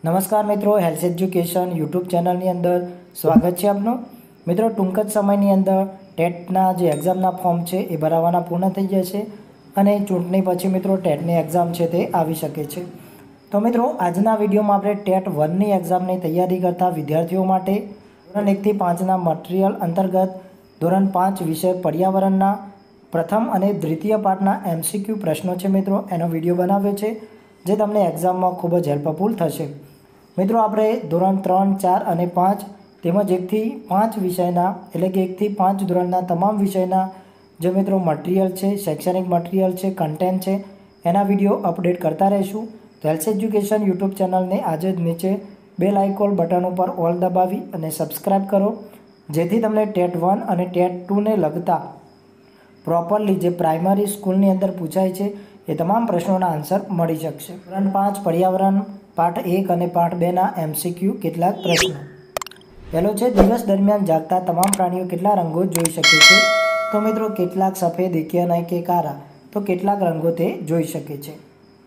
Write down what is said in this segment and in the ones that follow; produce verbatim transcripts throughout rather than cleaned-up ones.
નમસ્કાર મિત્રો, health education YouTube ચેનલની અંદર સ્વાગત છે આપનું। મિત્રો, ટૂંક જ સમયની અંદર ટેટના જે એક્ઝામના ફોર્મ છે એ ભરાવાના પૂર્ણ થઈ જશે અને ચૂંટણી પછી મિત્રો ટેટની એક્ઝામ છે તે આવી શકે છે। તો મિત્રો, આજના વિડીયોમાં આપણે ટેટ વનની એક્ઝામની તૈયારી કરતા વિદ્યાર્થીઓ માટે ધોરણ એકથી પાંચના મટીરિયલ અંતર્ગત ધોરણ પાંચ વિષય પર્યાવરણના પ્રથમ અને દ્વિતીય પાઠના એમસીક્યુ પ્રશ્નો છે મિત્રો એનો વિડીયો બનાવ્યો છે, જે તમને એક્ઝામમાં ખૂબ જ હેલ્પફુલ થશે। મિત્રો, આપણે ધોરણ ત્રણ ચાર અને પાંચ તેમજ એકથી પાંચ વિષયના એટલે કે એકથી પાંચ ધોરણના તમામ વિષયના જે મિત્રો મટીરિયલ છે, શૈક્ષણિક મટીરિયલ છે, કન્ટેન્ટ છે, એના વિડીયો અપડેટ કરતા રહીશું। તો હેલ્થ એજ્યુકેશન યુટ્યુબ ચેનલને આજે જ નીચે બેલ આઇકોન બટન ઉપર ઓલ દબાવી અને સબસ્ક્રાઈબ કરો, જેથી તમને ટેટ વન અને ટેટ ટુને લગતા પ્રોપરલી જે પ્રાઇમરી સ્કૂલની અંદર પૂછાય છે એ તમામ પ્રશ્નોના આન્સર મળી શકશે। ધોરણ પાંચ પર્યાવરણ પાઠ એક અને પાઠ બેના એમસીક્યુ કેટલાક પ્રશ્નો। પહેલો છે, દિવસ દરમિયાન જાગતા તમામ પ્રાણીઓ કેટલા રંગો જોઈ શકે છે? તો મિત્રો, કેટલાક સફેદ, એકેય કે કાળા, તો કેટલાક રંગો તે જોઈ શકે છે।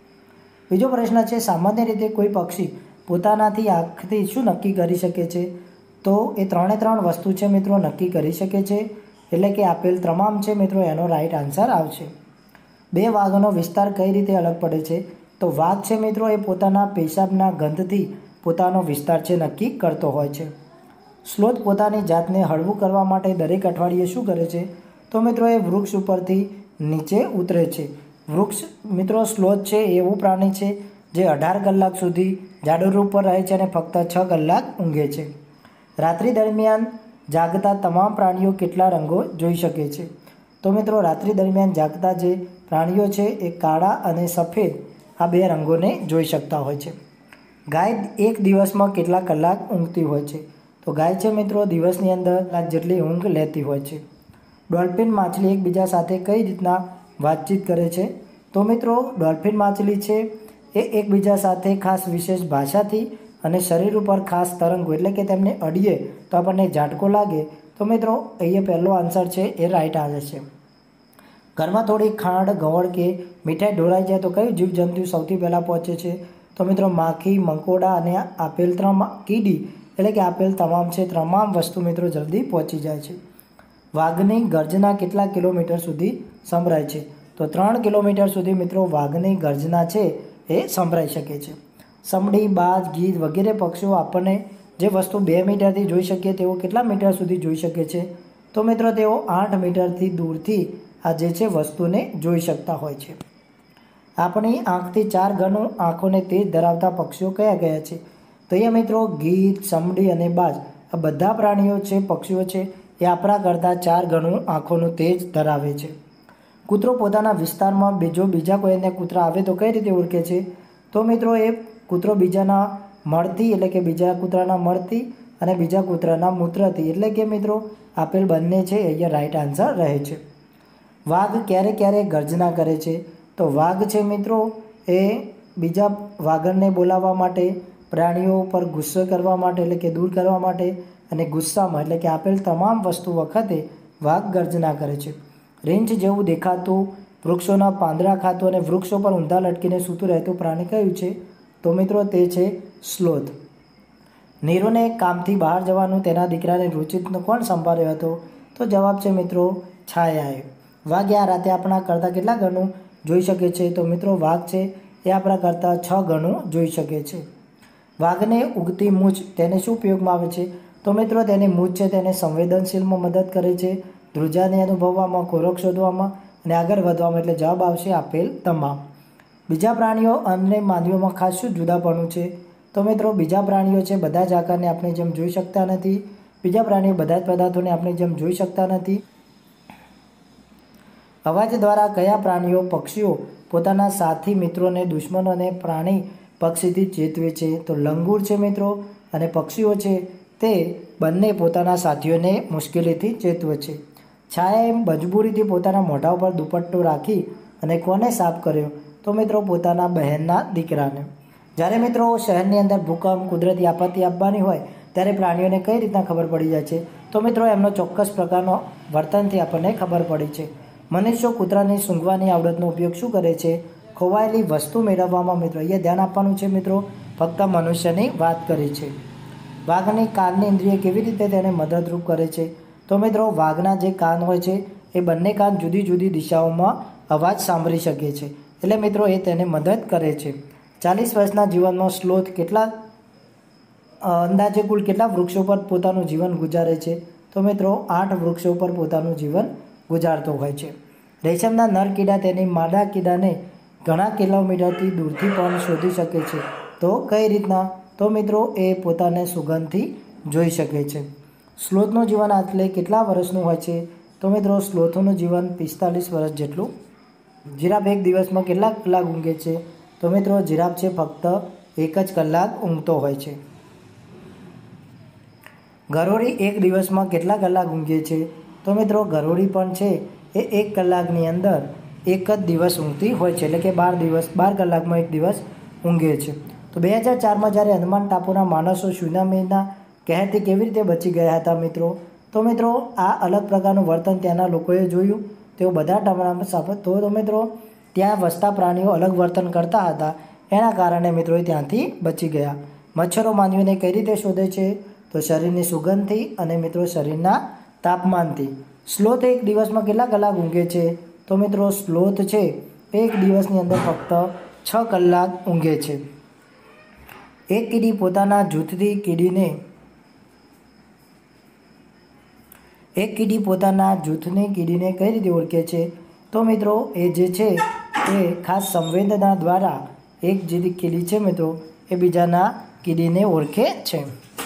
બીજો પ્રશ્ન છે, સામાન્ય રીતે કોઈ પક્ષી પોતાનાથી આંખથી શું નક્કી કરી શકે છે? તો એ ત્રણે ત્રણ વસ્તુ છે મિત્રો નક્કી કરી શકે છે, એટલે કે આપેલ તમામ છે મિત્રો એનો રાઈટ આન્સર આવશે। બે વાઘનો વિસ્તાર કઈ રીતે અલગ પડે છે? તો વાઘ છે મિત્રો એ પોતાના પેશાબના ગંધથી પોતાનો વિસ્તાર છે નક્કી કરતો હોય છે। સ્લોથ પોતાની જાતને હળવું કરવા માટે દરેક અઠવાડિયે શું કરે છે? તો મિત્રો એ વૃક્ષ ઉપરથી નીચે ઉતરે છે। વૃક્ષ મિત્રો સ્લોથ છે એવું પ્રાણી છે જે અઢાર કલાક સુધી ઝાડરૂપ પર રહે છે અને ફક્ત છ કલાક ઊંઘે છે। રાત્રિ દરમિયાન જાગતા તમામ પ્રાણીઓ કેટલા રંગો જોઈ શકે છે? તો મિત્રો, રાત્રિ દરમિયાન જાગતા જે પ્રાણીઓ છે એ કાળા અને સફેદ આ બે રંગોને જોઈ શકતા હોય છે। ગાય એક દિવસમાં કેટલા કલાક ઊંઘતી હોય છે? તો ગાય છે મિત્રો દિવસની અંદર લાખ જેટલી ઊંઘ લેતી હોય છે। ડોલ્ફિન માછલી એકબીજા સાથે કઈ રીતના વાતચીત કરે છે? તો મિત્રો, ડોલ્ફિન માછલી છે એ એકબીજા સાથે ખાસ વિશેષ ભાષાથી અને શરીર ઉપર ખાસ તરંગો એટલે કે તેમને અડીએ તો આપણને ઝાટકો લાગે, તો મિત્રો અહીંયા પહેલો આન્સર છે એ રાઈટ આવે છે। ઘરમાં થોડી ખાંડ, ગવળ કે મીઠાઈ ઢોળાઈ જાય તો કયું જીવજંતુ સૌથી પહેલાં પહોંચે છે? તો મિત્રો, માખી, મંકોડા અને આપેલ ત્રણ કીડી એટલે કે આપેલ તમામ છે તમામ વસ્તુ મિત્રો જલ્દી પહોંચી જાય છે। વાઘની ગર્જના કેટલા કિલોમીટર સુધી સંભળાય છે? તો ત્રણ કિલોમીટર સુધી મિત્રો વાઘની ગર્જના છે એ સંભળાઈ શકે છે। સમડી, બાજ, ગીધ વગેરે પક્ષીઓ આપણને જે વસ્તુ બે મીટરથી જોઈ શકીએ તેઓ કેટલા મીટર સુધી જોઈ શકે છે? તો મિત્રો, તેઓ આઠ મીટરથી દૂરથી આ જે છે વસ્તુને જોઈ શકતા હોય છે। આપણી આંખથી ચાર ગણું આંખોને તેજ ધરાવતા પક્ષીઓ કયા કયા છે? તો અહીંયા મિત્રો ગીધ, સમડી અને બાજ આ બધા પ્રાણીઓ છે, પક્ષીઓ છે એ આપણા કરતાં ચાર ગણું આંખોનું તેજ ધરાવે છે। કૂતરો પોતાના વિસ્તારમાં બીજો બીજા કોઈને કૂતરા આવે તો કઈ રીતે ઓળખે છે? તો મિત્રો, એ કૂતરો બીજાના મળથી એટલે કે બીજા કૂતરાના મળથી અને બીજા કૂતરાના મૂત્રથી એટલે કે મિત્રો આપેલ બંને છે અહીંયા રાઈટ આન્સર રહે છે। વાઘ ક્યારે ક્યારે ગર્જના કરે છે? તો વાઘ છે મિત્રો એ બીજા વાઘરને બોલાવવા માટે, પ્રાણીઓ પર ગુસ્સો કરવા માટે એટલે કે દૂર કરવા માટે અને ગુસ્સામાં એટલે કે આપેલ તમામ વસ્તુ વખતે વાઘ ગર્જના કરે છે। રીંછ જેવું દેખાતું, વૃક્ષોના પાંદડા ખાતું અને વૃક્ષો પર ઊંધા લટકીને સૂતું રહેતું પ્રાણી કયું છે? તો મિત્રો તે છે સ્લોથ। નીરુને કામથી બહાર જવાનું તેના દીકરાને રુચિતનો કોણ સંભાળ્યો હતો? તો જવાબ છે મિત્રો છાયાએ। વાઘ આ રાતે આપણા કરતાં કેટલા ગણું જોઈ શકે છે? તો મિત્રો વાઘ છે એ આપણા કરતાં છ ગણું જોઈ શકે છે। વાઘને ઉગતી મૂછ તેને શું ઉપયોગમાં આવે છે? તો મિત્રો તેની મૂછ છે તેને સંવેદનશીલમાં મદદ કરે છે, ધ્રુજાને અનુભવવામાં, ખોરાક શોધવામાં અને આગળ વધવામાં, એટલે જવાબ આવશે આપેલ તમામ। બીજા પ્રાણીઓ અને માનવીઓમાં ખાસ શું જુદાપણું છે? તો મિત્રો બીજા પ્રાણીઓ છે બધા જ આકારને આપણે જેમ જોઈ શકતા નથી, બીજા પ્રાણીઓ બધા જ પદાર્થોને આપણે જેમ જોઈ શકતા નથી। અવાજ દ્વારા કયા પ્રાણીઓ પક્ષીઓ પોતાના સાથી મિત્રોને, દુશ્મનો અને પ્રાણી પક્ષીથી ચેતવે છે? તો લંગૂર છે મિત્રો અને પક્ષીઓ છે તે બંને પોતાના સાથીઓને મુશ્કેલીથી ચેતવે છે। છાયાએ મજબૂરીથી પોતાના મોઢા ઉપર દુપટ્ટો રાખી અને કોને સાફ કર્યો? તો મિત્રો પોતાના બહેનના દીકરાને। જ્યારે મિત્રો શહેરની અંદર ભૂકંપ, કુદરતી આપત્તિ આપવાની હોય ત્યારે પ્રાણીઓને કઈ રીતના ખબર પડી જાય છે? તો મિત્રો એમનો ચોક્કસ પ્રકારનો વર્તનથી આપણને ખબર પડી છે। મનુષ્યો કૂતરાની સૂંઘવાની આવડતનો ઉપયોગ શું કરે છે? ખોવાયેલી વસ્તુ મેળવવામાં મિત્રો અહીંયા ધ્યાન આપવાનું છે મિત્રો ફક્ત મનુષ્યની વાત કરી છે। વાઘની કાનની ઇન્દ્રિય કેવી રીતે તેને મદદરૂપ કરે છે? તો મિત્રો વાઘના જે કાન હોય છે એ બંને કાન જુદી જુદી દિશાઓમાં અવાજ સાંભળી શકે છે, એટલે મિત્રો એ તેને મદદ કરે છે। ચાલીસ વર્ષના જીવનમાં સ્લોથ કેટલા અંદાજે કુલ કેટલા વૃક્ષો પર પોતાનું જીવન ગુજારે છે? તો મિત્રો આઠ વૃક્ષો પર પોતાનું જીવન ગુજારતો હોય છે। રેશમના નર કીડા તેની માદા કીડાને ઘણા કિલોમીટરથી દૂરથી પણ શોધી શકે છે। તો કઈ રીતના? તો મિત્રો એ પોતાને સુગંધથી જોઈ શકે છે। સ્લોથનું જીવન આટલે કેટલા વર્ષનું હોય છે? તો મિત્રો સ્લોથનું જીવન પિસ્તાલીસ વર્ષ જેટલું। જીરાફ એક દિવસમાં કેટલા કલાક ઊંઘે છે? તો મિત્રો જીરાફ છે ફક્ત એક જ કલાક ઊંઘતો હોય છે। ગરોળી એક દિવસમાં કેટલા કલાક ઊંઘે છે? તો મિત્રો ગરોળી પણ છે એ એક કલાકની અંદર એક જ દિવસ ઊંઘતી હોય છે, એટલે કે બાર દિવસ બાર કલાકમાં એક દિવસ ઊંઘે છે। તો બે હજાર ચારમાં જ્યારે અંદમાન ટાપુના માણસો સુનામીના કહેરથી કેવી રીતે બચી ગયા હતા મિત્રો? તો મિત્રો આ અલગ પ્રકારનું વર્તન ત્યાંના લોકોએ જોયું। તેઓ બધા ટમણામાં સાફ તો તો મિત્રો ત્યાં વસતા પ્રાણીઓ અલગ વર્તન કરતા હતા, એના કારણે મિત્રો ત્યાંથી બચી ગયા। મચ્છરો માનવીને કઈ રીતે શોધે છે? તો શરીરની સુગંધથી અને મિત્રો શરીરના તાપમાનથી। સ્લોથ એક દિવસમાં કેટલા કલાક ઊંઘે છે? તો મિત્રો સ્લોથ છે એક દિવસની અંદર ફક્ત છ કલાક ઊંઘે છે। એક કીડી પોતાના જૂથથી કીડીને એક કીડી પોતાના જૂથની કીડીને કઈ રીતે ઓળખે છે? તો મિત્રો એ જે છે એ ખાસ સંવેદના દ્વારા એક જે કીડી છે મિત્રો એ બીજાના કીડીને ઓળખે છે।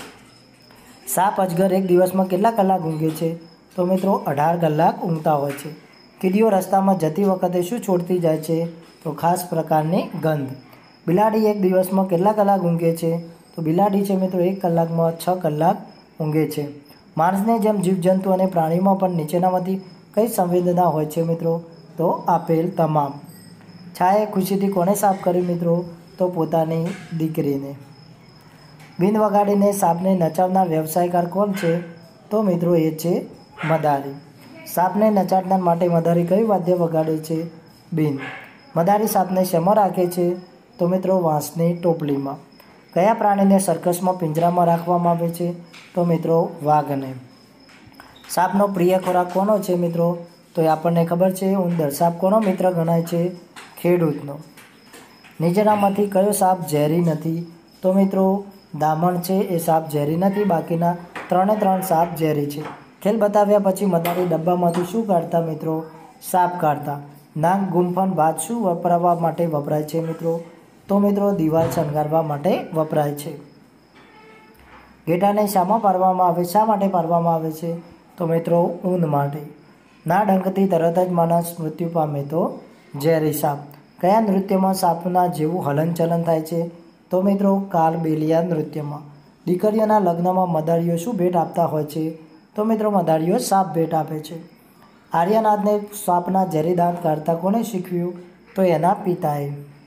સાપ અજગર એક દિવસમાં કેટલા કલાક ઊંઘે છે? તો મિત્રો અઢાર કલાક ઊંઘતા હોય છે। કીડીઓ રસ્તામાં જતી વખતે શું છોડતી જાય છે? તો ખાસ પ્રકારની ગંધ। બિલાડી એક દિવસમાં કેટલા કલાક ઊંઘે છે? તો બિલાડી છે મિત્રો એક કલાકમાં છ કલાક ઊંઘે છે। માણસને જેમ જીવજંતુ અને પ્રાણીમાં પણ નીચેનામાંથી કઈ સંવેદના હોય છે મિત્રો? તો આપેલ તમામ। છાએ ખુશીથી કોને સાફ કરી મિત્રો? તો પોતાની દીકરીને। બિન વગાડીને સાપને નચાવનાર વ્યવસાયકાર કોણ છે? તો મિત્રો એ છે મદારી। સાપને નચાડનાર માટે મદારી કયું વાદ્ય વગાડે છે? બિન। મદારી સાપને શેમાં રાખે છે? તો મિત્રો વાંસની ટોપલીમાં। કયા પ્રાણીને સર્કસમાં પિંજરામાં રાખવામાં આવે છે? તો મિત્રો વાઘને। સાપનો પ્રિય ખોરાક કોનો છે મિત્રો? તો એ આપણને ખબર છે ઉંદર। સાપ કોનો મિત્ર ગણાય છે? ખેડૂતનો। નીચેનામાંથી કયો સાપ ઝેરી નથી? તો મિત્રો દામણ છે એ સાપ ઝેરી નથી, બાકીના ત્રણે ત્રણ સાપ ઝેરી છે। ખેલ બતાવ્યા પછી મદારી ડબ્બામાંથી શું કાઢતા મિત્રો? સાપ કાઢતા। નાક ગુંફણ ભાત શું વપરાવવા માટે વપરાય છે મિત્રો? તો મિત્રો દિવાલ શણગારવા માટે વપરાય છે। ઘેટાને શામાં પાડવામાં આવે શા માટે પાડવામાં આવે છે? તો મિત્રો ઊન માટે। ના ડંખથી તરત જ માણસ મૃત્યુ પામે તો ઝેરી સાપ। કયા નૃત્યમાં સાપના જેવું હલનચલન થાય છે? તો મિત્રો કાલબેલિયા નૃત્યમાં। દીકરીઓના લગ્નમાં મદારીઓ શું ભેટ આપતા હોય છે? તો મિત્રો મદારીઓ સાપ ભેટ આપે છે। આર્યનાથને સાપના ઝેરી દાંત કાઢતા કોને શીખવ્યું? તો એના પિતાએ।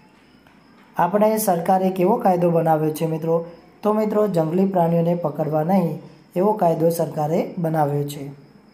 આપણે સરકારે કેવો કાયદો બનાવ્યો છે મિત્રો? તો મિત્રો જંગલી પ્રાણીઓને પકડવા નહીં એવો કાયદો સરકારે બનાવ્યો છે।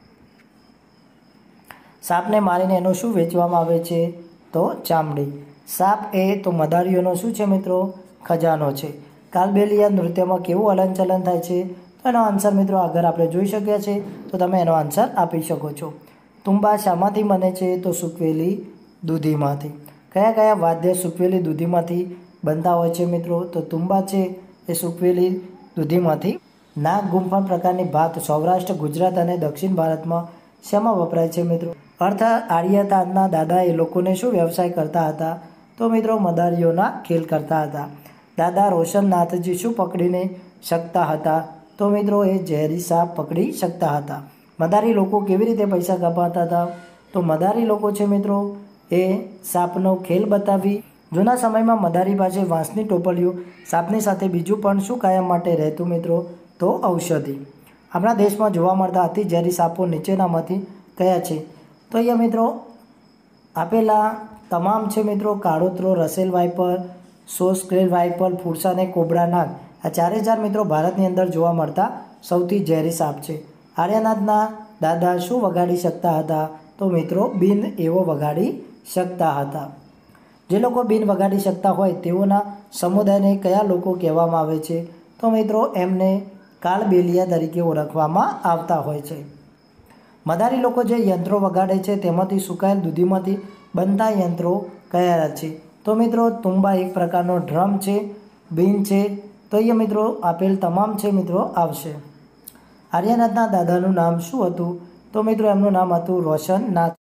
સાપને મારીને એનું શું વેચવામાં આવે છે? તો ચામડી। સાપ એ તો મદારીઓનો શું છે મિત્રો? ખજાનો છે। કાલબેલિયા નૃત્યમાં કેવું હલનચલન થાય છે? તો એનો આન્સર મિત્રો આગળ આપણે જોઈ શક્યા છે, તો તમે એનો આન્સર આપી શકો છો। તુંબા શામાંથી બને છે? તો સૂકવેલી દૂધીમાંથી। કયા કયા વાદ્ય સૂકવેલી દૂધીમાંથી બનતા હોય છે મિત્રો? તો તુંબા છે એ સૂકવેલી દૂધીમાંથી। નાક ગુંફણ પ્રકારની ભાત સૌરાષ્ટ્ર, ગુજરાત અને દક્ષિણ ભારતમાં શેમાં વપરાય છે મિત્રો? અર્થ આર્યતાના દાદા એ લોકોને શું વ્યવસાય કરતા હતા? તો મિત્રો મદારીઓના ખેલ કરતા હતા। દાદા રોશનનાથજી શું પકડીને શકતા હતા? તો મિત્રો એ ઝેરી સાપ પકડી શકતા હતા। મદારી લોકો કેવી રીતે પૈસા કમાતા હતા? તો મદારી લોકો છે મિત્રો એ સાપનો ખેલ બતાવી। જૂના સમયમાં મદારી પાસે વાંસની ટોપલીઓ, સાપની સાથે બીજું પણ શું કાયમ માટે રહેતું મિત્રો? તો ઔષધિ। આપણા દેશમાં જોવા મળતા અતિ ઝેરી સાપો નીચેનામાંથી કયા છે? તો અહીંયા મિત્રો આપેલા તમામ છે મિત્રો કાળોતરો, રસેલ વાઇપર, સોસ્ક્રેલ વાઇપર, ફુરસા અને કોબરા નાગ, આ ચારે ચાર મિત્રો ભારતની અંદર જોવા મળતા સૌથી ઝેરી સાપ છે। આર્યનાથના દાદા શું વગાડી શકતા હતા? તો મિત્રો બિન એવો વગાડી શકતા હતા। જે લોકો બીન વગાડી શકતા હોય તેઓના સમુદાયને કયા લોકો કહેવામાં આવે છે? તો મિત્રો એમને કાલબેલિયા તરીકે ઓળખવામાં આવતા હોય છે. મદારી લોકો જે યંત્રો વગાડે છે તેમાંથી સુકાયેલ દૂધીમાંથી બનતા યંત્રો કયા છે? તો મિત્રો તુંબા એક પ્રકારનો ડ્રમ છે, બીન છે, તો અહીંયા મિત્રો આપેલ તમામ છે મિત્રો આવશે. આર્યનાથના દાદાનું નામ શું હતું? તો મિત્રો એમનું નામ હતું રોશનનાથ.